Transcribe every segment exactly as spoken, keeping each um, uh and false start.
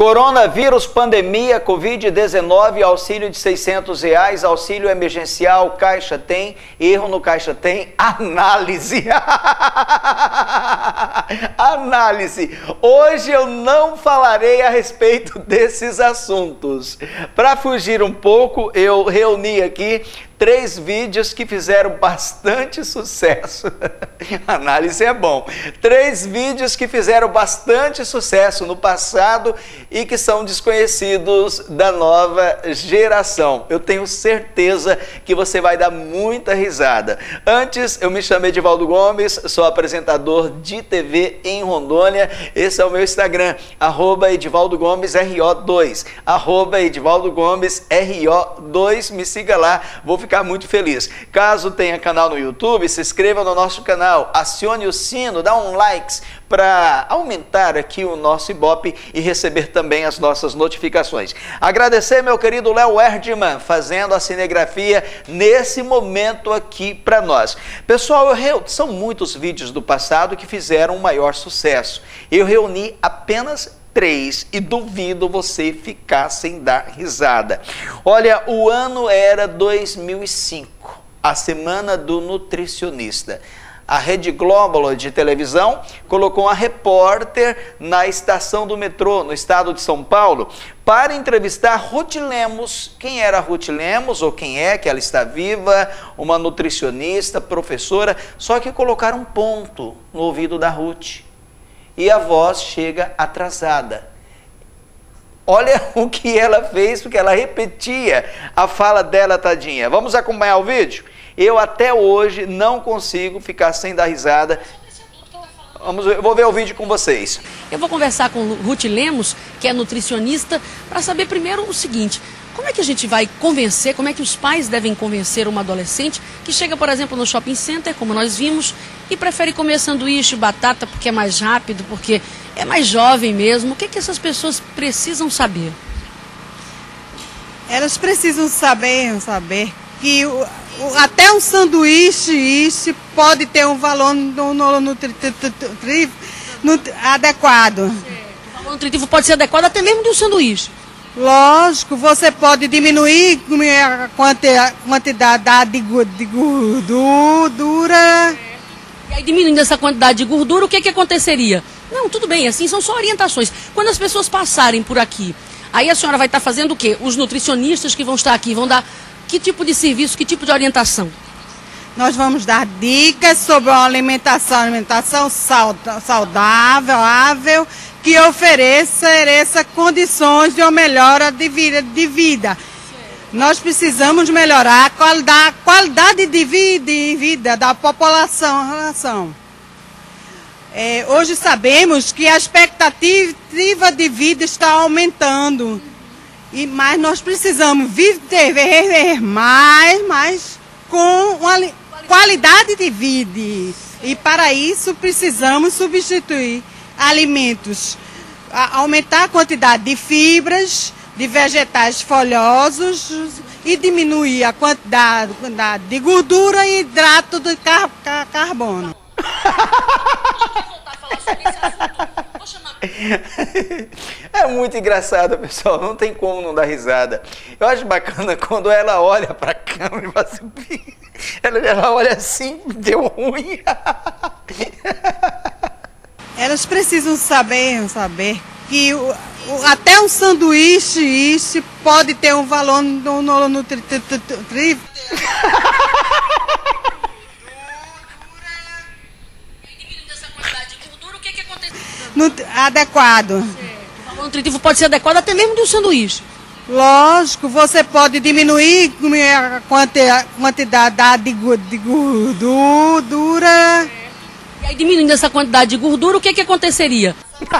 Coronavírus, pandemia, covid dezenove, auxílio de seiscentos reais, auxílio emergencial, Caixa tem, erro no Caixa tem, análise. Análise. Hoje eu não falarei a respeito desses assuntos. Para fugir um pouco, eu reuni aqui três vídeos que fizeram bastante sucesso. Análise é bom. Três vídeos que fizeram bastante sucesso no passado e que são desconhecidos da nova geração. Eu tenho certeza que você vai dar muita risada. Antes, eu me chamo Edivaldo Gomes, sou apresentador de T V em Rondônia. Esse é o meu Instagram, arroba Edivaldo Gomes R O dois, arroba Edivaldo Gomes R O dois. Me siga lá, vou ficar Ficar muito feliz. Caso tenha canal no YouTube, se inscreva no nosso canal, acione o sino, dá um like para aumentar aqui o nosso Ibope e receber também as nossas notificações. Agradecer meu querido Léo Erdmann, fazendo a cinegrafia nesse momento aqui para nós. Pessoal, eu, são muitos vídeos do passado que fizeram um maior sucesso. Eu reuni apenas três e duvido você ficar sem dar risada. Olha, o ano era dois mil e cinco, a semana do nutricionista. A Rede Globo de televisão colocou uma repórter na estação do metrô, no estado de São Paulo, para entrevistar Ruth Lemos. Quem era Ruth Lemos, ou quem é, que ela está viva, uma nutricionista, professora, só que colocaram um ponto no ouvido da Ruth. E a voz chega atrasada. Olha o que ela fez, porque ela repetia a fala dela, tadinha. Vamos acompanhar o vídeo? Eu até hoje não consigo ficar sem dar risada. Vamos, eu vou ver o vídeo com vocês. Eu vou conversar com Ruth Lemos, que é nutricionista, para saber primeiro o seguinte: como é que a gente vai convencer, como é que os pais devem convencer uma adolescente que chega, por exemplo, no shopping center, como nós vimos, e prefere comer sanduíche, batata, porque é mais rápido, porque é mais jovem mesmo. O que é que essas pessoas precisam saber? Elas precisam saber, saber que o, o, até um sanduíche isso pode ter um valor no, no, nutri, nutri, nutri, adequado. O valor nutritivo pode ser adequado até mesmo de um sanduíche. Lógico, você pode diminuir a quantidade de gordura. E aí, diminuindo essa quantidade de gordura, o que, que aconteceria? Não, tudo bem, assim são só orientações. Quando as pessoas passarem por aqui, aí a senhora vai estar fazendo o quê? Os nutricionistas que vão estar aqui vão dar que tipo de serviço, que tipo de orientação? Nós vamos dar dicas sobre uma alimentação, alimentação saudável, ável, que ofereça, ofereça condições de uma melhora de vida. De vida. Nós precisamos melhorar a qualidade, qualidade de, vida, de vida da população. Relação. É, hoje sabemos que a expectativa de vida está aumentando, e, mas nós precisamos viver mais, mais com uma qualidade de vida. E para isso precisamos substituir alimentos, aumentar a quantidade de fibras, de vegetais folhosos e diminuir a quantidade, quantidade de gordura e hidrato de car car carbono. É muito engraçado, pessoal, não tem como não dar risada. Eu acho bacana quando ela olha para a câmera e fala assim, ela, ela olha assim, deu ruim. Elas precisam saber, saber que o, o, até um sanduíche isso pode ter um valor no, no, nutri, nutri, nutri, adequado. O valor nutritivo pode ser adequado até mesmo de um sanduíche. Lógico, você pode diminuir a quantidade de gordura. E aí, diminuindo essa quantidade de gordura, o que, que aconteceria?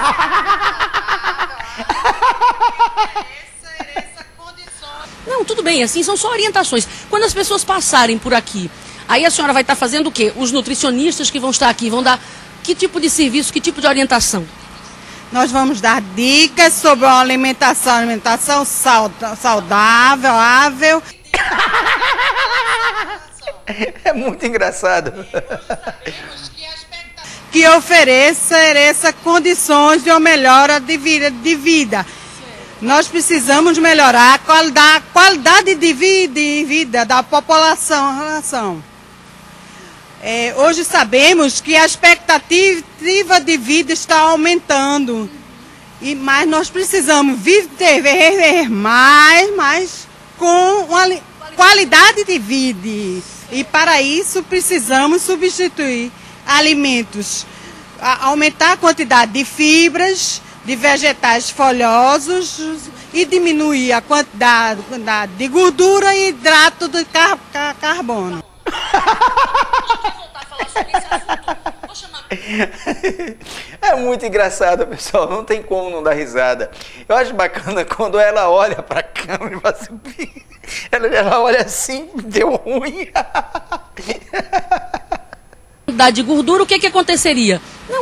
Não, tudo bem, assim são só orientações. Quando as pessoas passarem por aqui, aí a senhora vai estar fazendo o quê? Os nutricionistas que vão estar aqui vão dar que tipo de serviço, que tipo de orientação? Nós vamos dar dicas sobre uma alimentação, alimentação saudável, ável. É muito engraçado. Que ofereça, ofereça condições de uma melhora de vida. De vida. Nós precisamos melhorar a qualidade, qualidade de vida, de vida da população. É, hoje sabemos que a expectativa de vida está aumentando, e, mas nós precisamos viver mais, mais com uma qualidade de vida. E para isso precisamos substituir alimentos, a, aumentar a quantidade de fibras, de vegetais folhosos e diminuir a quantidade, quantidade de gordura e hidrato de car car carbono. É muito engraçado, pessoal, não tem como não dar risada. Eu acho bacana quando ela olha para a câmera e fala assim, ela, ela olha assim, deu ruim. De gordura, o que que aconteceria? Não.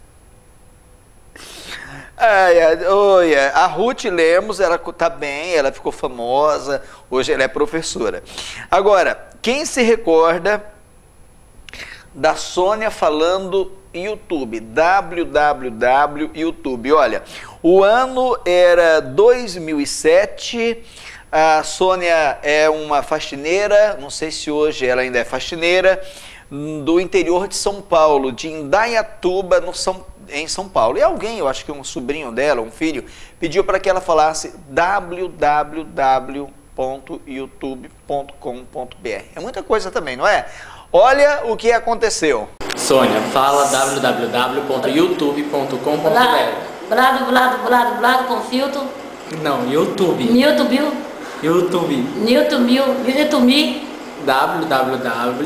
Ai, ai, olha, a Ruth Lemos, ela tá bem, ela ficou famosa, hoje ela é professora. Agora, quem se recorda da Sônia falando YouTube, www YouTube, olha, o ano era dois mil e sete, a Sônia é uma faxineira, não sei se hoje ela ainda é faxineira, do interior de São Paulo, de Indaiatuba, no São, em São Paulo. E alguém, eu acho que um sobrinho dela, um filho, pediu para que ela falasse www ponto youtube ponto com ponto br. É muita coisa também, não é? Olha o que aconteceu. Sônia, fala www ponto youtube ponto com ponto br. Blado, blado, blado, blado com filtro. Não, YouTube. YouTube. YouTube. YouTube. YouTube. www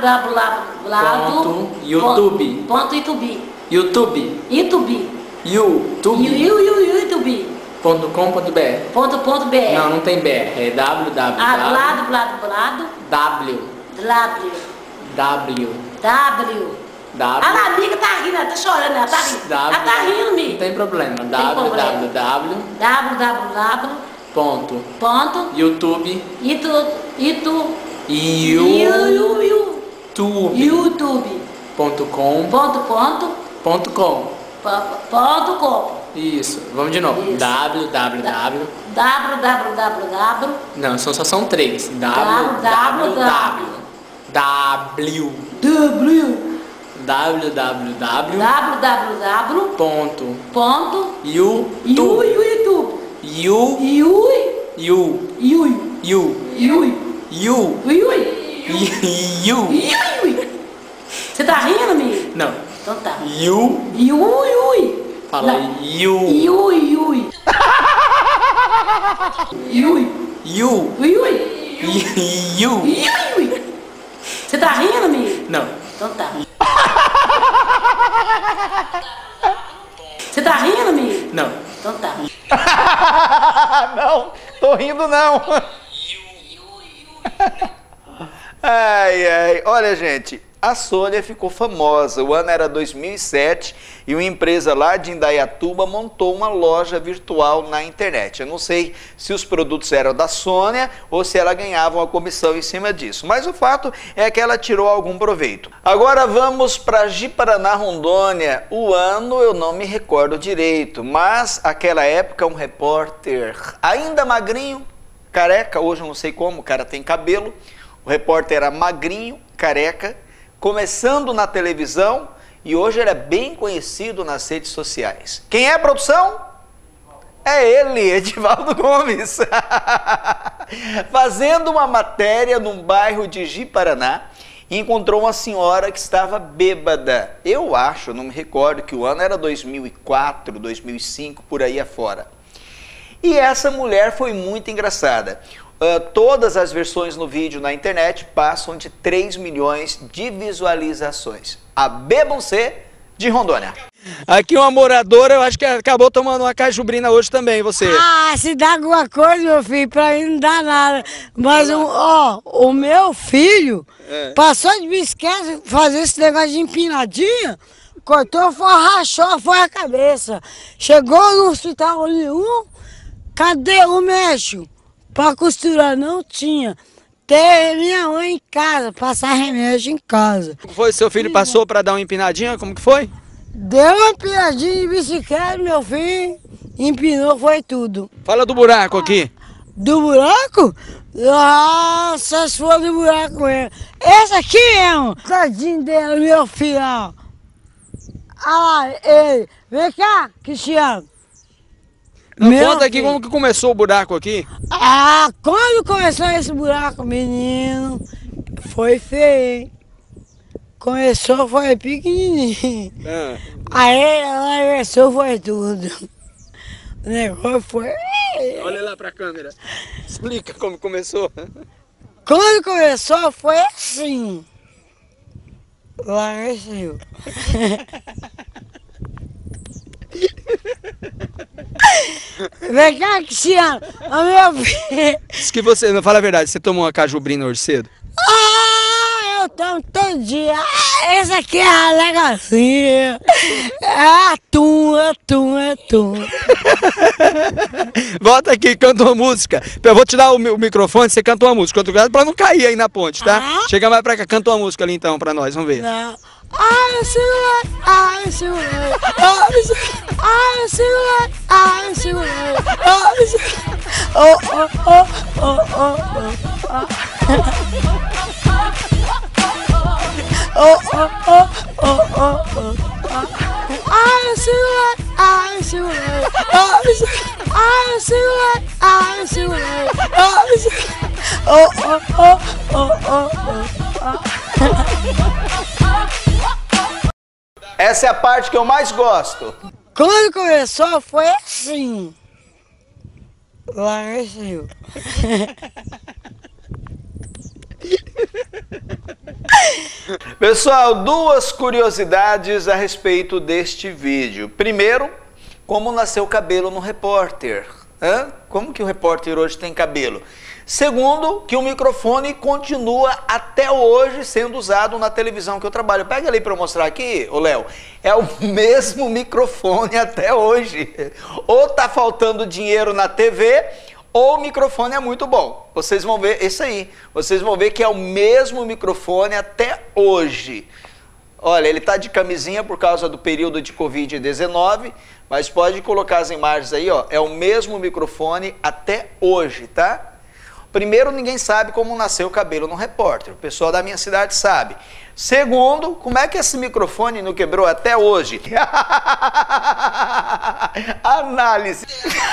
www. YouTube. Ponto YouTube. YouTube. YouTube. YouTube. YouTube. Ponto com ponto br. Ponto ponto br. Não, não tem B R. É www. Ah, blado, blado, blado. W. W. W. W. W. A minha amiga tá rindo, ela tá chorando, ela tá rindo. Ela tá rindo, Não me. tem problema. www. www. Ponto. Ponto. YouTube. Itu. Itu. YouTube. YouTube. Ponto com. Ponto ponto. Ponto com. Ponto com. Isso. Vamos de novo. Isso. www. www. Não, são, só são três. W. www. W. www. www. Ponto. Ponto. YouTube. YouTube. You. You. You. You. You. You. You. You. You. Você tá rindo, amigo? Não. Então tá. You. You. You. Fala you. You. You. You. You. You. You. You. Você tá rindo, amigo? Não. Então tá. Você tá rindo, amigo? Não. Então tá. Não, tô rindo não. Ai, ai. Olha, gente, a Sônia ficou famosa. O ano era dois mil e sete e uma empresa lá de Indaiatuba montou uma loja virtual na internet. Eu não sei se os produtos eram da Sônia ou se ela ganhava uma comissão em cima disso. Mas o fato é que ela tirou algum proveito. Agora vamos para Ji-Paraná, Rondônia. O ano eu não me recordo direito, mas aquela época um repórter ainda magrinho, careca, hoje eu não sei como, o cara tem cabelo. O repórter era magrinho, careca, começando na televisão e hoje ele é bem conhecido nas redes sociais. Quem é a produção? É ele, Edivaldo Gomes. Fazendo uma matéria num bairro de Ji-Paraná, encontrou uma senhora que estava bêbada. Eu acho, não me recordo, que o ano era dois mil e quatro, dois mil e cinco, por aí afora. E essa mulher foi muito engraçada. Uh, todas as versões no vídeo na internet passam de três milhões de visualizações. A Bebam-se de Rondônia. Aqui uma moradora, eu acho que acabou tomando uma cajubrina hoje também, você. Ah, se dá alguma coisa, meu filho, pra mim não dá nada. Mas, o, ó, o meu filho é. passou de bicicleta, fazer esse negócio de empinadinha, cortou, foi, rachou, foi a cabeça. Chegou no hospital nenhum, cadê o médico? Para costurar não tinha. Teve minha mãe em casa, passar remédio em casa. Como foi? Seu filho passou para dar uma empinadinha? Como que foi? Deu uma empinadinha de bicicleta, meu filho. empinou, foi tudo. Fala do buraco aqui. Do buraco? Nossa, se for do buraco mesmo. Esse aqui mesmo. Tadinho dele, meu filho, ó. Ah, ele. Vem cá, Cristiano. Não, Meu conta aqui filho. como que começou o buraco aqui. Ah, quando começou esse buraco, menino, foi feio, hein? Começou, foi pequenininho. Ah. Aí, ela começou, foi tudo. O negócio foi... Olha lá pra câmera. Explica como começou. Quando começou, foi assim. Lá cresceu. Vem cá, Cristiano. Ô, meu filho. Diz que você, não fala a verdade, você tomou uma cajubrina hoje cedo? Ah, eu tomo todo dia. Ah, esse aqui é a legacinha. É atum, atum, atum. Volta aqui, canta uma música. Eu vou te dar o, mi- o microfone, você canta uma música. Outro lado, pra não cair aí na ponte, tá? Ah. Chega mais pra cá, canta uma música ali então pra nós, vamos ver. Não. Ai, segura, ai, segura, ai, segura, ai, segura, ai, segura, ai, segura. Oh, oh, oh, oh, oh, oh. Oh, oh, oh, oh, oh, oh. Ai, segura, ai, segura, ai, segura, ai, segura, ai, segura, ai, segura. Oh, oh, oh, oh, oh, oh. Essa é a parte que eu mais gosto. Quando começou, foi assim. Lá cresceu. Pessoal, duas curiosidades a respeito deste vídeo. Primeiro, como nasceu o cabelo no repórter. Hã? Como que o repórter hoje tem cabelo? Segundo, que o microfone continua até hoje sendo usado na televisão que eu trabalho. Pega ali para eu mostrar aqui, ô Léo. É o mesmo microfone até hoje. Ou tá faltando dinheiro na T V, ou o microfone é muito bom. Vocês vão ver isso aí. Vocês vão ver que é o mesmo microfone até hoje. Olha, ele tá de camisinha por causa do período de covid dezenove, mas pode colocar as imagens aí, ó. É o mesmo microfone até hoje, tá? Primeiro, ninguém sabe como nasceu o cabelo no repórter. O pessoal da minha cidade sabe. Segundo, como é que esse microfone não quebrou até hoje? Análise.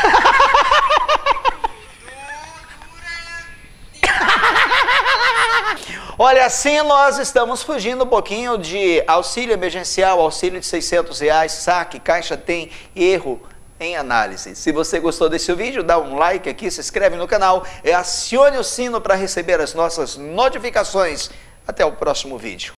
Olha, assim nós estamos fugindo um pouquinho de auxílio emergencial, auxílio de seiscentos reais, saque, Caixa tem erro em análise. Se você gostou desse vídeo, dá um like aqui, se inscreve no canal e acione o sino para receber as nossas notificações. Até o próximo vídeo.